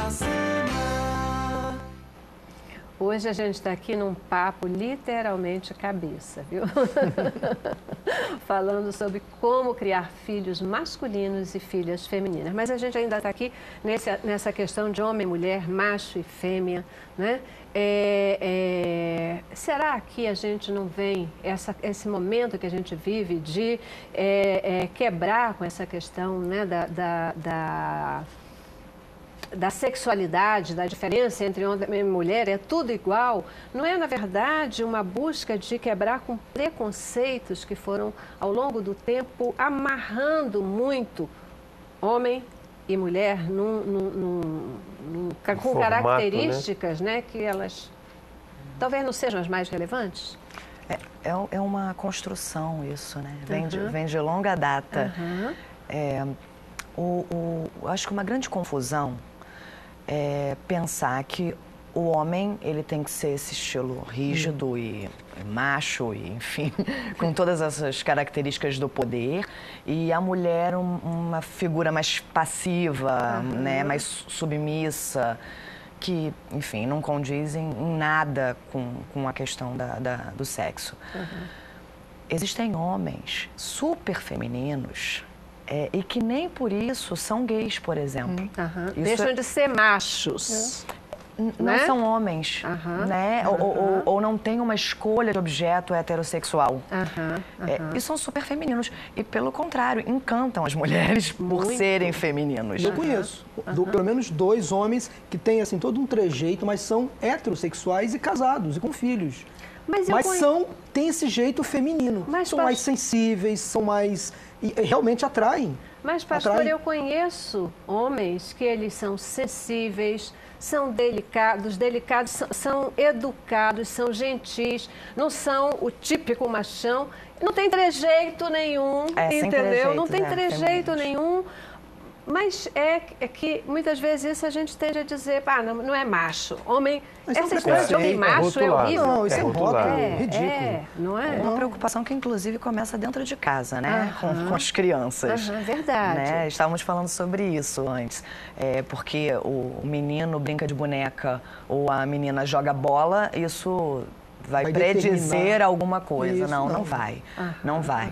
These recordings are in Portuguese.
Hoje a gente está aqui num papo literalmente cabeça, viu? Falando sobre como criar filhos masculinos e filhas femininas. Mas a gente ainda está aqui nessa questão de homem, mulher, macho e fêmea, né? Será que a gente não vem, esse momento que a gente vive de quebrar com essa questão, né, da sexualidade, da diferença entre homem e mulher, é tudo igual, não é, na verdade, uma busca de quebrar com preconceitos que foram, ao longo do tempo, amarrando muito homem e mulher com formato, características, né, que elas talvez não sejam as mais relevantes? É uma construção isso, né? Vem de longa data. Acho que uma grande confusão é pensar que o homem ele tem que ser esse estilo rígido e macho, e, enfim, com todas essas características do poder, e a mulher uma figura mais passiva, né, mais submissa, que, enfim, não condiz em nada com a questão do sexo. Existem homens super femininos e que nem por isso são gays, por exemplo. Deixam de ser machos. Não são homens, né? Ou não têm uma escolha de objeto heterossexual. E são super femininos. E, pelo contrário, encantam as mulheres por serem femininos. Eu conheço pelo menos 2 homens que têm assim, todo um trejeito, mas são heterossexuais e casados e com filhos. Mas têm esse jeito feminino. São mais sensíveis, são mais... E realmente atraem. Mas, pastor, eu conheço homens que eles são sensíveis, são delicados, são educados, são gentis, não são o típico machão, não tem trejeito nenhum, entendeu? Não tem trejeito nenhum. Mas é que muitas vezes isso a gente tende a dizer, não é macho. Homem, essa história de homem macho é horrível. Não, isso é ridículo. Não é? É uma preocupação que, inclusive, começa dentro de casa, né? Com as crianças. Verdade. Né? Estávamos falando sobre isso antes. Porque o menino brinca de boneca ou a menina joga bola, isso vai predizer alguma coisa. Isso, não vai. Não vai.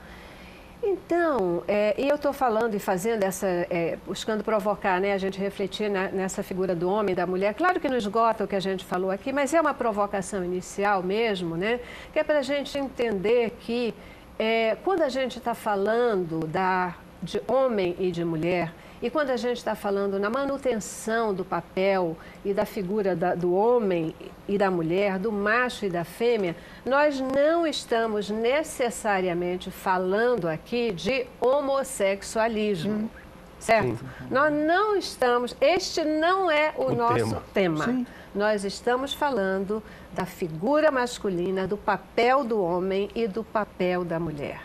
Então, e eu estou falando e fazendo buscando provocar, né, a gente refletir nessa figura do homem e da mulher. Claro que não esgota o que a gente falou aqui, mas é uma provocação inicial mesmo, né, que é para a gente entender que quando a gente está falando de homem e de mulher, e quando a gente está falando na manutenção do papel e da figura do homem e da mulher, do macho e da fêmea, nós não estamos necessariamente falando aqui de homossexualismo, certo? Nós não estamos, este não é o nosso tema. Nós estamos falando da figura masculina, do papel do homem e do papel da mulher.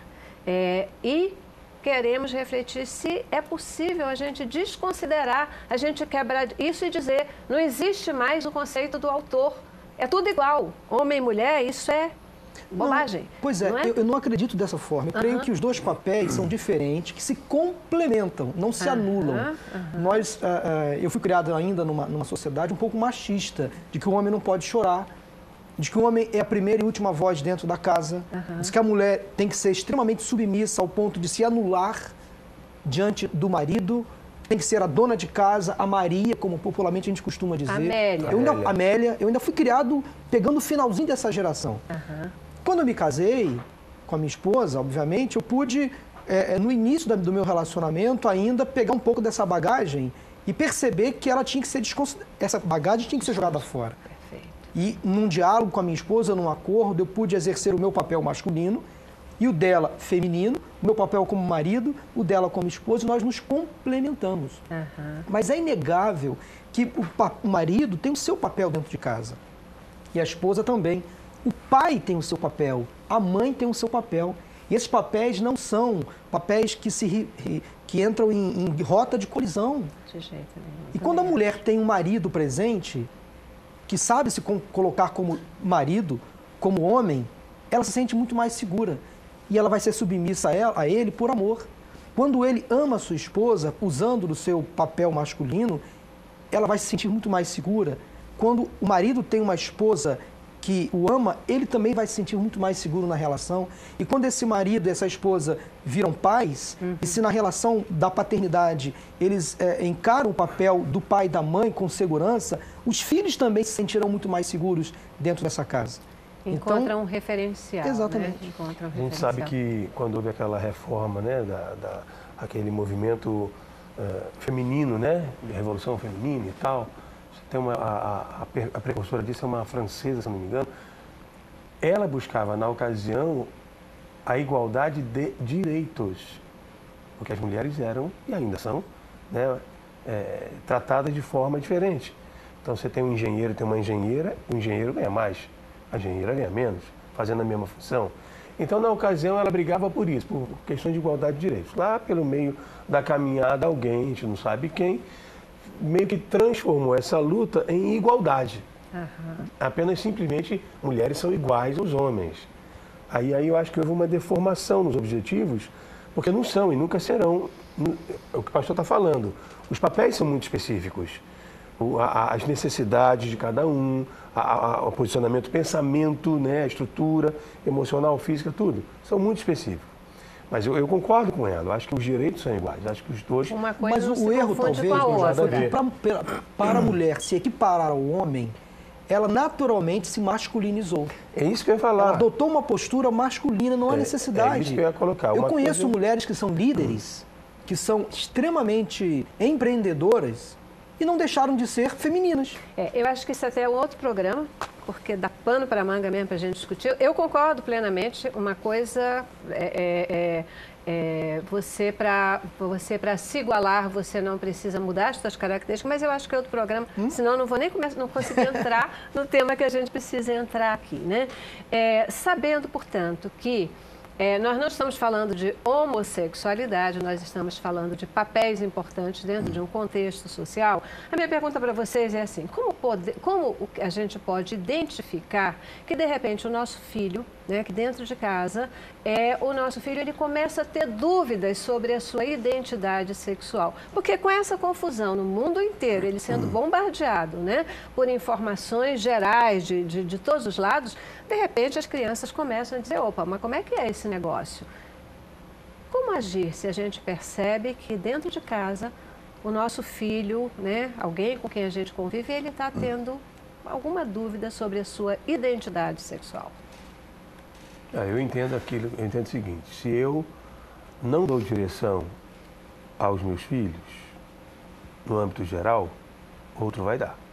E queremos refletir se é possível a gente desconsiderar, a gente quebrar isso e dizer, não existe mais o conceito do autor. É tudo igual. Homem e mulher, isso é bobagem. Eu não acredito dessa forma. Eu creio que os 2 papéis são diferentes, que se complementam, não se anulam. Eu fui criado ainda numa sociedade um pouco machista, de que o homem não pode chorar, de que o homem é a primeira e última voz dentro da casa, diz que a mulher tem que ser extremamente submissa ao ponto de se anular diante do marido, tem que ser a dona de casa, a Maria, como popularmente a gente costuma dizer. Amélia. Eu ainda fui criado pegando o finalzinho dessa geração. Quando eu me casei com a minha esposa, obviamente, eu pude, no início do meu relacionamento, ainda pegar um pouco dessa bagagem e perceber que ela tinha que ser essa bagagem tinha que ser jogada fora. E num diálogo com a minha esposa, num acordo, eu pude exercer o meu papel masculino e o dela feminino, o meu papel como marido, o dela como esposa, e nós nos complementamos. Mas é inegável que o marido tem o seu papel dentro de casa e a esposa também. O pai tem o seu papel, a mãe tem o seu papel. E esses papéis não são papéis que entram em rota de colisão. De jeito nenhum. E quando a mulher tem um marido presente, que sabe se colocar como marido, como homem, ela se sente muito mais segura. E ela vai ser submissa a ele por amor. Quando ele ama a sua esposa, usando do seu papel masculino, ela vai se sentir muito mais segura. Quando o marido tem uma esposa que o ama, ele também vai se sentir muito mais seguro na relação. E quando esse marido e essa esposa viram pais, e se na relação da paternidade eles encaram o papel do pai e da mãe com segurança, os filhos também se sentirão muito mais seguros dentro dessa casa. Encontra um referencial. Exatamente. Né? Encontra um A gente sabe que quando houve aquela reforma, né, aquele movimento feminino, né, de revolução feminina e tal, tem a precursora disso é uma francesa, se não me engano, ela buscava na ocasião a igualdade de direitos, porque as mulheres eram e ainda são, né, tratadas de forma diferente. Então você tem um engenheiro, tem uma engenheira, o engenheiro ganha mais, a engenheira ganha menos, fazendo a mesma função. Então, na ocasião, ela brigava por isso, por questões de igualdade de direitos. Lá, pelo meio da caminhada, alguém, a gente não sabe quem, meio que transformou essa luta em igualdade. Apenas, simplesmente, mulheres são iguais aos homens. Aí eu acho que houve uma deformação nos objetivos, porque não são e nunca serão, é o que o pastor está falando. Os papéis são muito específicos. As necessidades de cada um, o posicionamento, o pensamento, né, a estrutura emocional, física, tudo, são muito específicos. Mas eu concordo com ela, eu acho que os direitos são iguais, acho que os dois... Mas o erro, talvez, para a mulher se equiparar ao homem, ela naturalmente se masculinizou. É isso que eu ia falar. Ela adotou uma postura masculina, não há necessidade. É isso que eu ia colocar. Eu conheço mulheres que são líderes, que são extremamente empreendedoras, e não deixaram de ser femininas. Eu acho que isso até é um outro programa, porque dá pano para a manga mesmo para a gente discutir. Eu concordo plenamente. Uma coisa você para se igualar, você não precisa mudar as suas características, mas eu acho que é outro programa, senão não vou nem não conseguir entrar no tema que a gente precisa entrar aqui, né? Sabendo, portanto, que nós não estamos falando de homossexualidade, nós estamos falando de papéis importantes dentro de um contexto social. A minha pergunta para vocês é assim, como a gente pode identificar que, de repente, o nosso filho, né, que dentro de casa, o nosso filho ele começa a ter dúvidas sobre a sua identidade sexual? Porque com essa confusão no mundo inteiro, ele sendo bombardeado, né, por informações gerais de todos os lados, de repente as crianças começam a dizer, opa, mas como é que é esse negócio? Como agir se a gente percebe que dentro de casa o nosso filho, né, alguém com quem a gente convive, ele está tendo alguma dúvida sobre a sua identidade sexual? Eu entendo o seguinte, se eu não dou direção aos meus filhos, no âmbito geral, outro vai dar.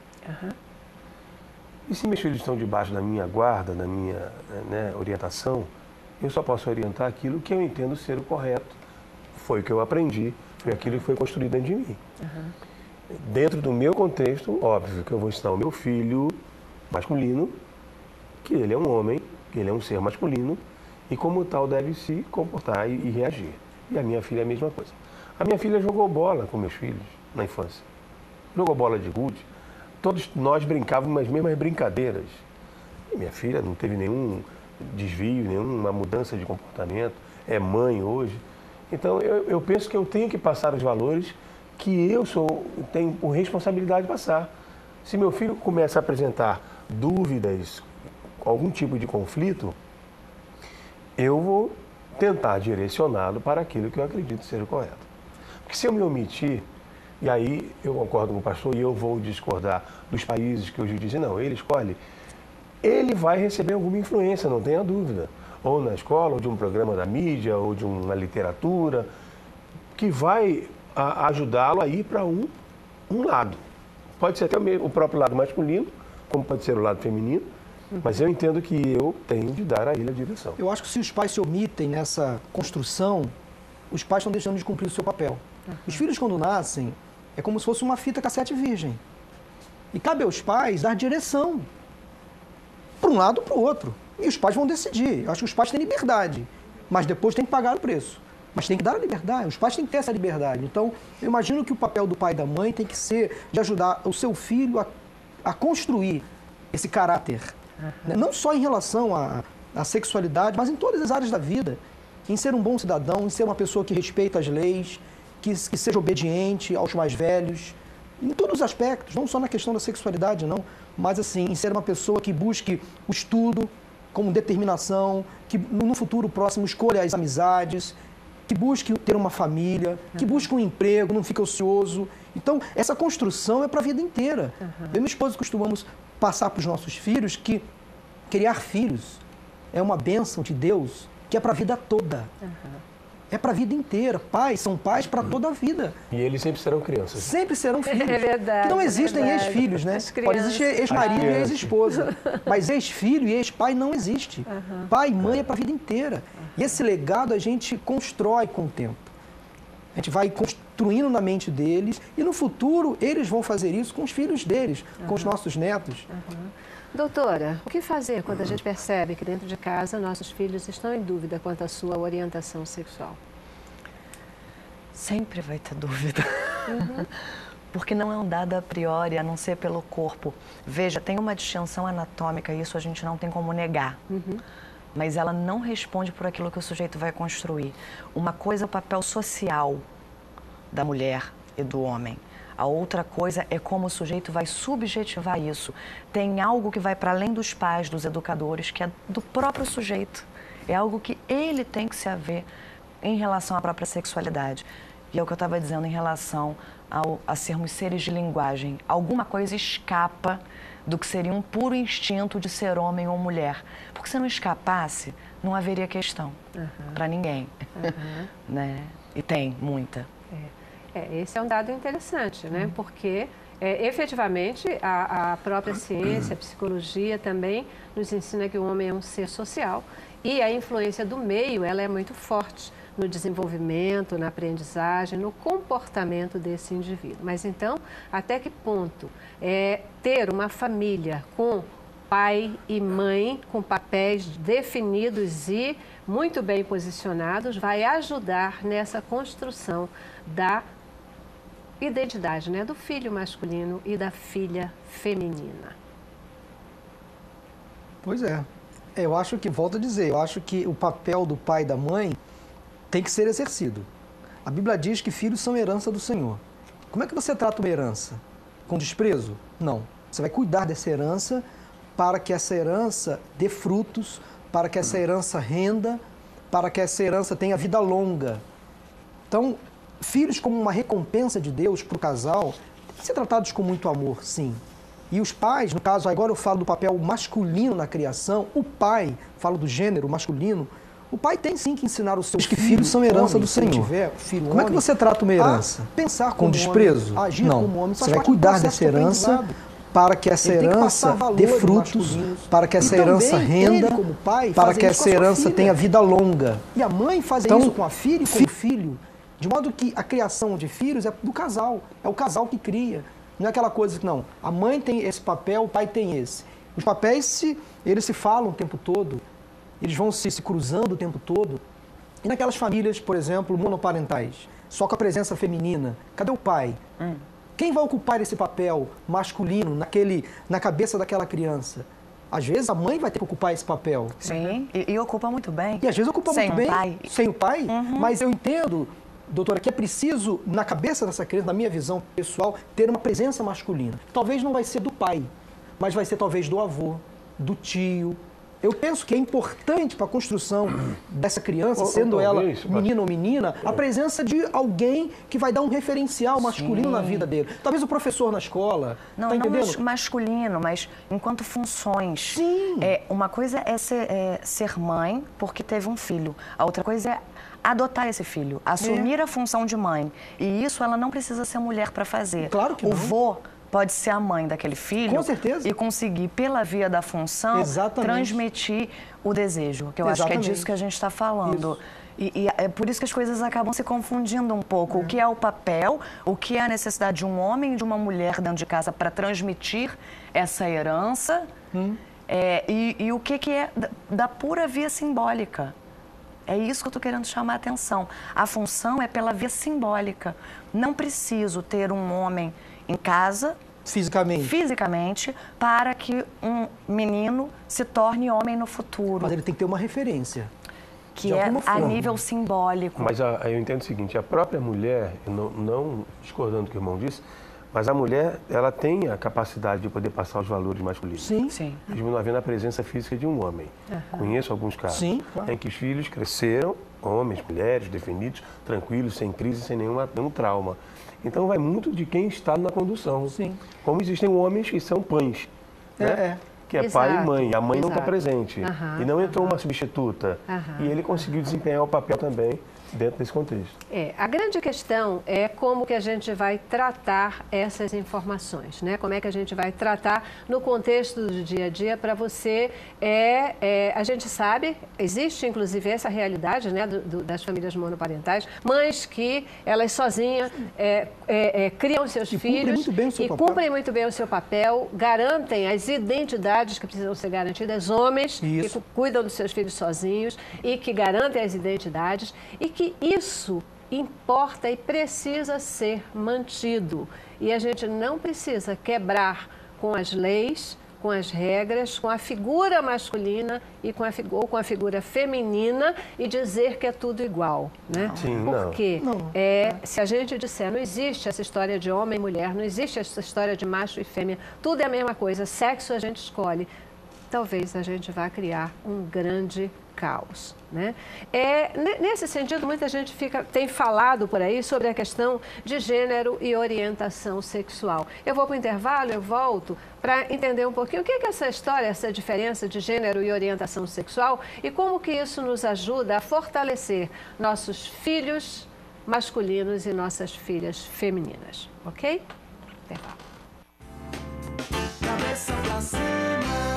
E se meus filhos estão debaixo da minha guarda, da minha orientação, eu só posso orientar aquilo que eu entendo ser o correto. Foi o que eu aprendi, foi aquilo que foi construído dentro de mim. Dentro do meu contexto, óbvio que eu vou ensinar o meu filho masculino que ele é um homem, que ele é um ser masculino e como tal deve se comportar e reagir. E a minha filha é a mesma coisa. A minha filha jogou bola com meus filhos na infância. Jogou bola de gude. Todos nós brincávamos as mesmas brincadeiras. E minha filha não teve nenhum desvio, nenhuma mudança de comportamento. É mãe hoje. Então eu penso que eu tenho que passar os valores que tenho por responsabilidade de passar. Se meu filho começa a apresentar dúvidas, algum tipo de conflito, eu vou tentar direcioná-lo para aquilo que eu acredito ser o correto. Porque se eu me omitir, e aí eu concordo com o pastor e eu vou discordar dos países que hoje dizem, não, ele escolhe, ele vai receber alguma influência, não tenha dúvida. Ou na escola, ou de um programa da mídia, ou de uma literatura, que vai ajudá-lo a ir para um lado. Pode ser até o próprio lado masculino, como pode ser o lado feminino, mas eu entendo que eu tenho de dar a ele a direção. Eu acho que se os pais se omitem nessa construção, os pais estão deixando de cumprir o seu papel. Os filhos, quando nascem, é como se fosse uma fita cassete virgem. E cabe aos pais dar direção para um lado ou para o outro. E os pais vão decidir. Eu acho que os pais têm liberdade, mas depois têm que pagar o preço. Mas tem que dar a liberdade, os pais têm que ter essa liberdade. Então, eu imagino que o papel do pai e da mãe tem que ser de ajudar o seu filho a construir esse caráter. Não só em relação à sexualidade, mas em todas as áreas da vida. Em ser um bom cidadão, em ser uma pessoa que respeita as leis, que seja obediente aos mais velhos. em todos os aspectos, não só na questão da sexualidade, não, mas assim, em ser uma pessoa que busque o estudo como determinação, que no futuro próximo escolha as amizades, que busque ter uma família, que busque um emprego, não fique ocioso. Então, essa construção é para a vida inteira. Eu e minha esposa costumamos passar para os nossos filhos que criar filhos é uma bênção de Deus que é para a vida toda. É para a vida inteira. Pais são pais para toda a vida. E eles sempre serão crianças. Sempre serão filhos. É verdade. Não existem ex-filhos, né? Pode existir ex-marido e ex-esposa. Mas ex-filho e ex-pai não existe. Pai e mãe é para a vida inteira. E esse legado a gente constrói com o tempo. A gente vai construindo na mente deles e no futuro eles vão fazer isso com os filhos deles, com os nossos netos. Doutora, o que fazer quando a gente percebe que dentro de casa nossos filhos estão em dúvida quanto à sua orientação sexual? Sempre vai ter dúvida. Porque não é um dado a priori, a não ser pelo corpo. Veja, tem uma distinção anatômica, e isso a gente não tem como negar. Mas ela não responde por aquilo que o sujeito vai construir. Uma coisa é o papel social da mulher e do homem. A outra coisa é como o sujeito vai subjetivar isso. Tem algo que vai para além dos pais, dos educadores, que é do próprio sujeito. É algo que ele tem que se haver em relação à própria sexualidade. E é o que eu estava dizendo em relação a sermos seres de linguagem. Alguma coisa escapa do que seria um puro instinto de ser homem ou mulher. Porque se não escapasse, não haveria questão para ninguém. Né? E tem muita. Esse é um dado interessante, né? Porque, efetivamente, a própria ciência, a psicologia também nos ensina que o homem é um ser social e a influência do meio, ela é muito forte no desenvolvimento, na aprendizagem, no comportamento desse indivíduo. Mas, então, até que ponto ter uma família com pai e mãe com papéis definidos e muito bem posicionados vai ajudar nessa construção da identidade, né, do filho masculino e da filha feminina? Pois é. Eu acho que, volto a dizer, eu acho que o papel do pai e da mãe tem que ser exercido. A Bíblia diz que filhos são herança do Senhor. Como é que você trata uma herança? Com desprezo? Não. Você vai cuidar dessa herança para que essa herança dê frutos, para que essa herança renda, para que essa herança tenha vida longa. Então, filhos como uma recompensa de Deus para o casal, têm que ser tratados com muito amor, sim. E os pais, no caso, agora eu falo do papel masculino na criação, o pai, falo do gênero masculino, o pai tem sim que ensinar os seus filhos são herança do Senhor. Como é que você trata uma herança? Pensar com desprezo? Agir como homem. Você vai cuidar dessa herança para que essa herança dê frutos, para que essa herança renda, para que essa herança tenha vida longa. E a mãe faz isso com a filha e com o filho, de modo que a criação de filhos é do casal, é o casal que cria. Não é aquela coisa que, não, a mãe tem esse papel, o pai tem esse. Os papéis, eles se falam o tempo todo, eles vão se cruzando o tempo todo. E naquelas famílias, por exemplo, monoparentais, só com a presença feminina, cadê o pai? Quem vai ocupar esse papel masculino na cabeça daquela criança? Às vezes a mãe vai ter que ocupar esse papel. Sim, e ocupa muito bem. E às vezes ocupa muito bem. Sem o pai. Mas eu entendo, doutora, que é preciso, na cabeça dessa criança, na minha visão pessoal, ter uma presença masculina. Talvez não vai ser do pai, mas vai ser talvez do avô, do tio. Eu penso que é importante para a construção dessa criança, sendo ela menino ou menina, a presença de alguém que vai dar um referencial masculino na vida dele. Talvez o professor na escola. Não, tá entendendo? Não masculino, mas enquanto funções. Sim. Uma coisa é ser mãe porque teve um filho. A outra coisa é adotar esse filho, assumir a função de mãe. E isso ela não precisa ser mulher para fazer. Claro que não. O vô pode ser a mãe daquele filho. Com certeza. E conseguir, pela via da função, transmitir o desejo. Que eu acho que é disso que a gente está falando. E é por isso que as coisas acabam se confundindo um pouco. O que é o papel, o que é a necessidade de um homem e de uma mulher dentro de casa para transmitir essa herança e o que é da pura via simbólica. É isso que eu estou querendo chamar a atenção. A função é pela via simbólica. Não preciso ter um homem em casa, fisicamente, para que um menino se torne homem no futuro. Mas ele tem que ter uma referência. Que é a nível simbólico. Mas eu entendo o seguinte, a própria mulher, não discordando do que o irmão disse, Mas a mulher, ela tem a capacidade de poder passar os valores masculinos. Sim. Sim. Mesmo não havendo a presença física de um homem. Conheço alguns casos Sim, claro. em que os filhos cresceram, homens, mulheres, definidos, tranquilos, sem crise, sem nenhum trauma. Então vai muito de quem está na condução. Sim. Como existem homens que são pães, né? Que é pai e mãe. A mãe não está presente. E não entrou uma substituta. E ele conseguiu desempenhar o papel também dentro desse contexto. A grande questão é como que a gente vai tratar essas informações, né? Como é que a gente vai tratar no contexto do dia a dia para você... a gente sabe, existe inclusive essa realidade, né, das famílias monoparentais, mães que elas sozinhas criam seus filhos e cumprem muito bem o seu papel, garantem as identidades que precisam ser garantidas, homens que cuidam dos seus filhos sozinhos e que garantem as identidades e que isso importa e precisa ser mantido. E a gente não precisa quebrar com as leis, com as regras, com a figura masculina e ou com a figura feminina e dizer que é tudo igual, né? Sim, porque se a gente disser, não existe essa história de homem e mulher, não existe essa história de macho e fêmea, tudo é a mesma coisa, sexo a gente escolhe, talvez a gente vá criar um grande caos, né? Nesse sentido, muita gente tem falado por aí sobre a questão de gênero e orientação sexual. Eu vou para o intervalo, eu volto para entender um pouquinho o que é essa história, essa diferença de gênero e orientação sexual e como que isso nos ajuda a fortalecer nossos filhos masculinos e nossas filhas femininas, ok? Intervalo. Cabeça pra cima.